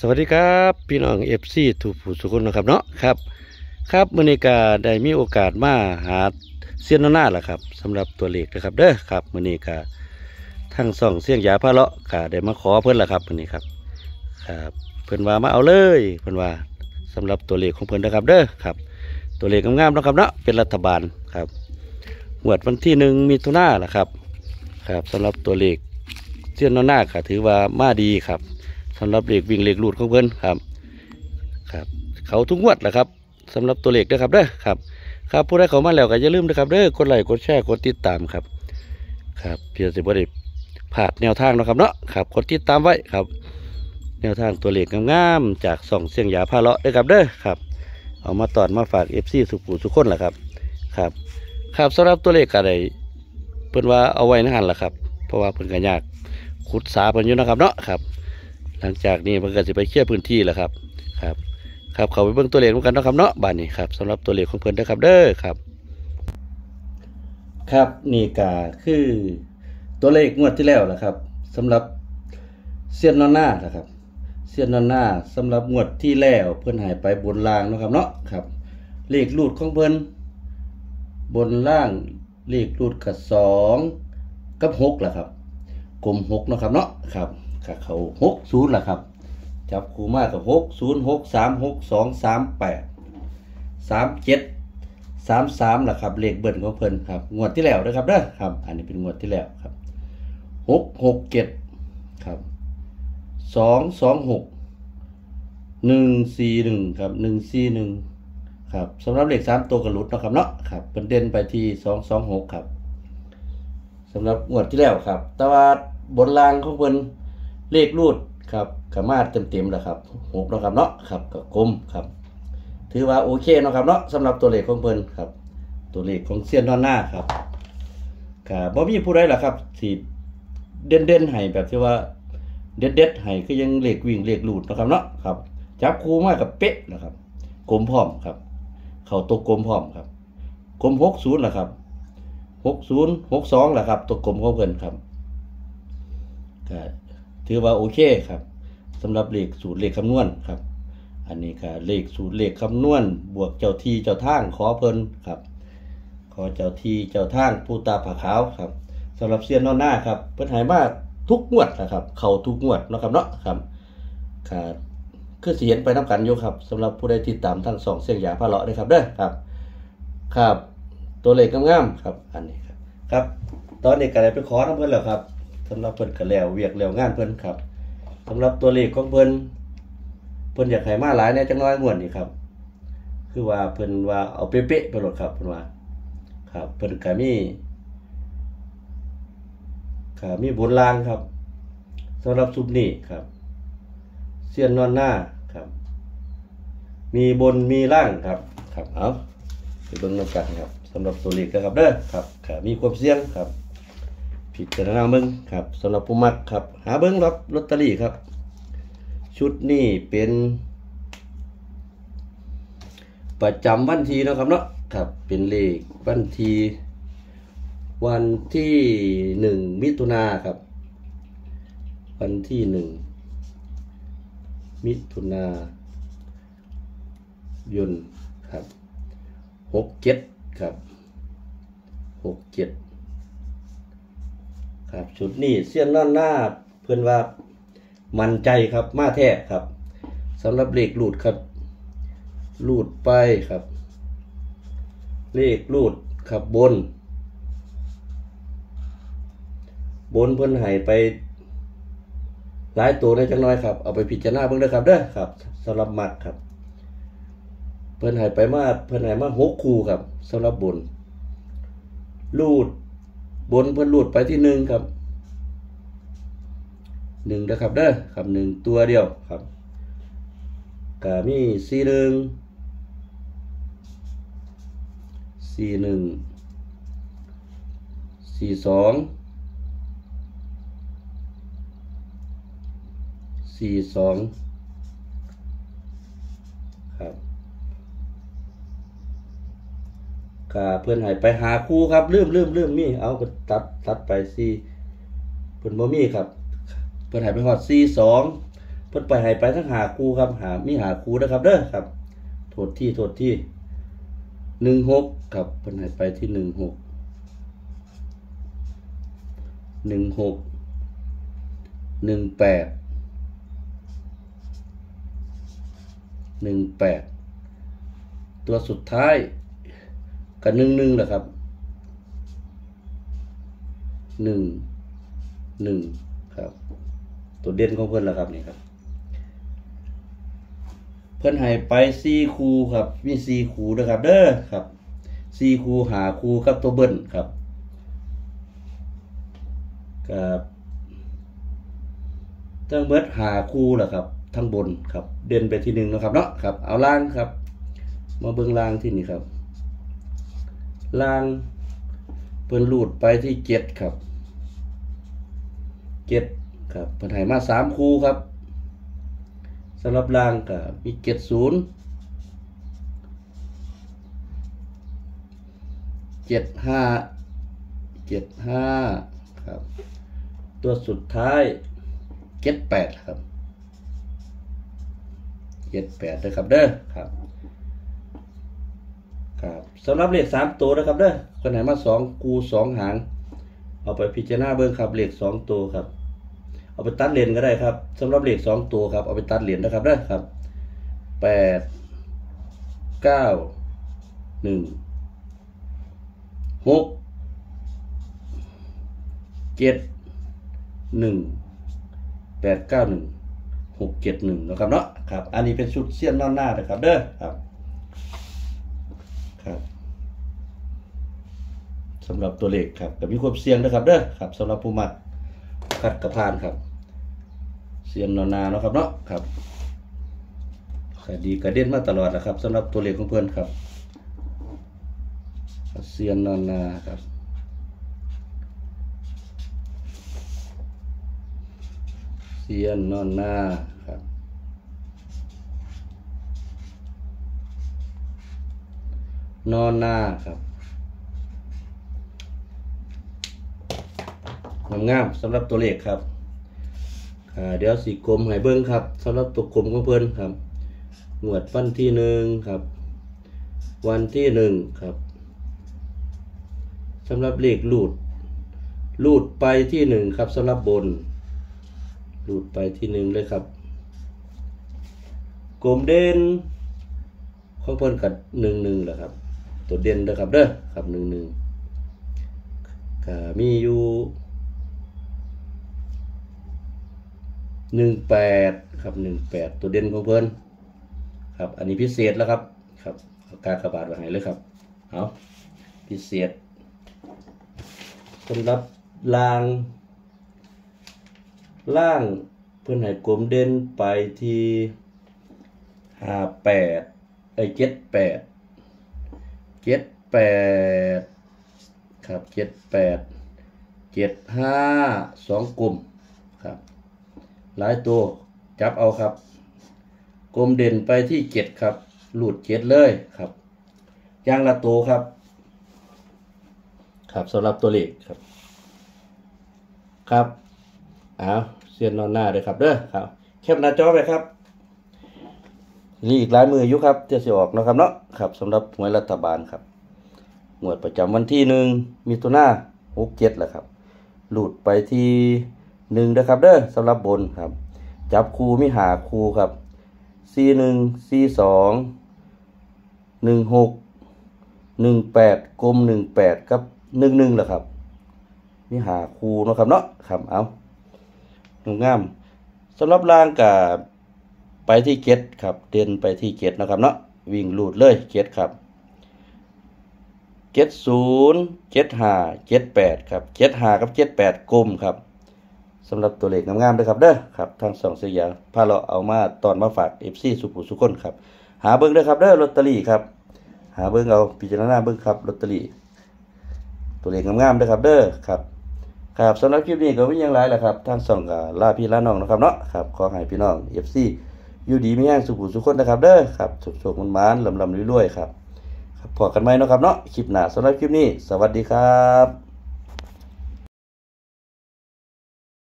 สวัสดีครับพี่น้องเอฟซีทุกผู้ทุกคนนะครับเนาะครับมื้อนี้ก็ได้มีโอกาสมาหาเซียนหน้าล่ะครับสำหรับตัวเลขนะครับเด้อครับมื้อนี้ก็ทั้งสองเสียงยาพระเลาะก็ได้มาขอเพิ่นล่ะครับมื้อนี้ครับเพิ่นว่ามาเอาเลยเพิ่นว่าสำหรับตัวเลขของเพิ่นนะครับเด้อครับตัวเลขงามๆนะครับเนาะเป็นรัฐบาลครับงวดวันที่1 มิถุนายนล่ะครับสำหรับตัวเลขเซียนหน้าก็ถือว่ามาดีครับสำหรับเลขวิ่งเลขลูดของเพิ่นครับเขาทุกงวดแหละครับสำหรับตัวเลขนะครับเด้อครับผู้ใดเข้ามาแล้วก็อย่าลืมนะครับเด้อกดไลค์กดแชร์กดติดตามครับเพื่อสิบ่ได้พลาดแนวทางนะครับเนาะครับกดติดตามไว้ครับแนวทางตัวเลขงามๆจากส่องเสียงยาพาเลาะเด้อครับเด้อครับเอามาตอนมาฝาก FC สุขุสุขคนล่ะครับสำหรับตัวเลขก็ได้เพิ่นว่าเอาไว้ในหันล่ะครับเพราะว่าเพิ่นก็ยากขุดสาเพิ่นอยู่นะครับเนาะหลังจากนี้มันก็จะไปเคลียร์พื้นที่แล้วครับเขาไปเบิ่งตัวเลขกันนะครับเนาะบ้านนี้ครับสำหรับตัวเลขของเพิ่นนะครับเด้อครับนี่ก็คือตัวเลขงวดที่แล้วนะครับสำหรับเซียนนอนหน้านะครับเซียนนอนหน้าสำหรับงวดที่แล้วเพิ่นหายไปบนล่างนะครับเนาะครับเลขรูดของเพิ่นบนล่างเลขรูดกับ2กับ6ล่ะครับกลม6นะครับเนาะครับเขา60ล่ะครับจับคู่มากกับ60 63 62 38 37 33ล่ะครับเลขเบิ้ลของเพิ่นครับงวดที่แล้วนะครับเด้อครับอันนี้เป็นงวดที่แล้วครับ667ครับ226 141ครับ141ครับสำหรับเลข3ตัวกระลุดนะครับเนาะครับเพิ่นเด่นไปที่226ครับสำหรับงวดที่แล้วครับแต่ว่าบนล่างของเพิ่นเลขรูดครับกมาเต็มแล้วครับ6นะครับเนาะครับก็กลมครับถือว่าโอเคนะครับเนาะสำหรับตัวเลขของเพิ่นครับตัวเลขของเซียนนอนหน้าครับก็บ่มีผู้ใดล่ะครับที่เด่นให้แบบที่ว่าเด็ดให้ก็ยังเลขวิ่งเลขรูดนะครับเนาะครับจับคู่มากับเป๊ะนะครับกลมพร้อมครับเข้าตัวกลมพร้อมครับกลม60ล่ะครับ60 62ล่ะครับตัวกลมของเพิ่นครับก็ถือว่าโอเคครับสำหรับเลขสูตรเลขคำนวณครับอันนี้ก็เลขสูตรเลขคำนวณบวกเจ้าที่เจ้าทางขอเพิ่นครับขอเจ้าที่เจ้าทางผู้ตาผาขาวครับสำหรับเซียนนอนหน้าครับเพิ่นให้มาทุกงวดนะครับเข้าทุกงวดนะครับเนาะครับคือสิเห็นไปนํกันอยู่ครับสำหรับผู้ใดติดตามทั้ง2เสียงยาพาเลาะด้วยครับเด้อครับตัวเลขงามๆครับอันนี้ครับตอนนี้ก็ได้ไปขอนำเพิ่นแล้วครับสำหรับเพิ่นก็แล้วเวียกแล้วงานเพิ่นครับสำหรับตัวเลขของเพิ่นอยากให้มาหลายแน่จังน้อยงวดนี่ครับคือว่าเพิ่นว่าเอาเป๊ะๆไปโลดครับเพิ่นว่าครับเพิ่นก็มีบนล่างครับสำหรับซุปนี้ครับเซียนนอนหน้าครับมีบนมีล่างครับเอาไปเบิ่งนำกันครับสำหรับตัวเลขนะครับเด้อครับมีความเสี่ยงครับพิจารณาเบิ่งครับสำหรับผู้มักครับหาเบิ่งรับลอตเตอรี่ครับชุดนี้เป็นประจำวันที่นะครับเนาะครับเป็นเลขวันที่1 มิถุนายนครับวันที่1 มิถุนายนครับ67ครับครับชุดนี้เซียนนอนหน้าเพื่อนว่ามั่นใจครับมาแท้ครับสำหรับเลขรูดครับรูดไปครับเลขรูดครับบนเพิ่นให้ไปหลายตัวได้จังน้อยครับเอาไปพิจารณาเบิ่งเด้อครับเด้อครับสำหรับมัดครับเพิ่นให้มา6คู่ครับสำหรับบนรูดบนเพิ่นรูดไปที่1ครับ1นะครับเด้อครับ1ตัวเดียวครับก็มี41 42 ครับเพื่อนให้ไปหาคู่ครับลืมมีเอาไปตัดไป4เพิ่นบ่มีครับเพิ่นให้ไปฮอด42 เพิ่นไปให้ไปทั้งหาคู่ครับมีหาคู่นะครับเด้อครับโทษที่16ครับเพิ่นให้ไปที่16 18ตัวสุดท้ายกับ11แหละครับ11ครับตัวเด่นของเพิ่นล่ะครับนี่ครับเพิ่นให้ไป4คู่ครับมี4คู่นะครับเด้อครับ4คู่หาคู่กับตัวเบิ้ลครับกับทั้งเบิดหาคู่ล่ะครับทั้งบนครับเด่นไปที่1นะครับเนาะครับเอาล่างครับมาเบิ่งล่างที่นี่ครับล่างเพิ่นลูดไปที่7ครับ7ครับเพิ่นให้มา3คู่ครับสำหรับล่างก็มี70 75 ครับตัวสุดท้าย78ครับ78นะครับเด้อครับครับสำหรับเลข3ตัวนะครับเด้อคนไหนมา2คู่2หางเอาไปพิจารณาเบิ่งครับเลข2ตัวครับเอาไปตัดเลนก็ได้ครับสำหรับเลข2ตัวครับเอาไปตัดเลนนะครับเด้อครับ8 9 1 6 7 1 8 9 1 6 7 1นะครับเนาะครับอันนี้เป็นชุดเสี้ยนนอนหน้านะครับเด้อครับสำหรับตัวเลขครับแต่มีความเสี่ยงนะครับเด้อครับสำหรับผู้มักคัดกระพานครับเสี้ยนนอนหน้าเนาะครับเนาะครับดีกระเด็นมาตลอดนะครับสำหรับตัวเลขของเพื่อนครับเสี้ยนนอนหน้าครับเสี้ยนนอนหน้าครับนอนหน้าครับงามสำหรับตัวเลขครับเดี๋ยวสีกลมให้เบิ้งครับสำหรับตัวกลมของเพื่อนครับงวดวันที่1ครับวันที่1ครับสำหรับเลขลูดไปที่1ครับสำหรับบนลูดไปที่1เลยครับกลมเด่นของเพิ่นกับ11แหละครับตัวเด่นนะครับเด้อครับ11ก็มีอยู่18ครับ18ตัวเด่นของเพิ่นครับอันนี้พิเศษแล้วครับครับเอาการกระบาดไว้ให้เลยครับเอาพิเศษสำหรับล่างเพิ่นให้กลมเด่นไปที่5878ครับ78 75 2กลุ่มครับหลายตัวจับเอาครับกลมเด่นไปที่7ครับหลุด7เลยครับอย่างละตัวครับครับสำหรับตัวเลขครับเสียนนอนหน้าเลยครับเด้อครับแคปหน้าจอไปครับนี่อีกหลายมืออยู่ครับจะสิออกนะครับเนาะครับสำหรับหวยรัฐบาลครับงวดประจำวันที่1มิถุนายน67แหละครับหลุดไปที่1นะครับเด้อสำหรับบนครับจับคู่มีหาคู่ครับ41 42 16 18กลม18กับ11แหละครับมีหาคู่เนาะครับเนาะครับเอางามสำหรับล่างกับไปที่7ครับเด่นไปที่7นะครับเนาะวิ่งลูดเลย7ครับ70 75 78ครับ75กับ78กลมครับสำหรับตัวเลขงามๆด้วยครับเด้อครับทาง2สยามพาเราเอามาตอนมาฝาก FC สุขุสุคนครับหาเบิ่งด้วยครับเด้อลอตเตอรี่ครับหาเบิ่งเอาพิจารณาเบิ่งครับลอตเตอรี่ตัวเลขงามๆด้วยครับเด้อครับครับสำหรับคลิปนี้ก็มีอย่างไรล่ะครับทาง2ก็ลาพี่ลาน้องนะครับเนาะครับขอให้พี่น้อง FC อยู่ดีมีแรงสุขุสุคนนะครับเด้อครับสุขๆมันๆลำๆรวยๆครับพอกันไหมเนาะครับเนาะคลิปหน้าสำหรับคลิปนี้สวัสดีครับ